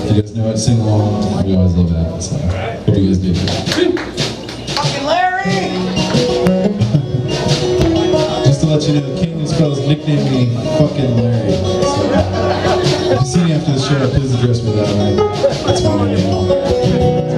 If you guys know it, sing along. We always love that. So hope you guys do. Fucking Larry! Just to let you know, Canyon Spells nicknamed me fucking Larry. So if you see me after the show, please address me that way. That's my name.